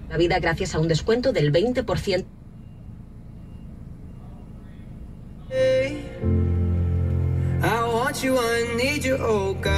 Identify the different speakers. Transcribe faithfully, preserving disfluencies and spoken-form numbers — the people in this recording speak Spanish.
Speaker 1: La vida gracias a un descuento del veinte por ciento.
Speaker 2: I want you, I need you, oh God.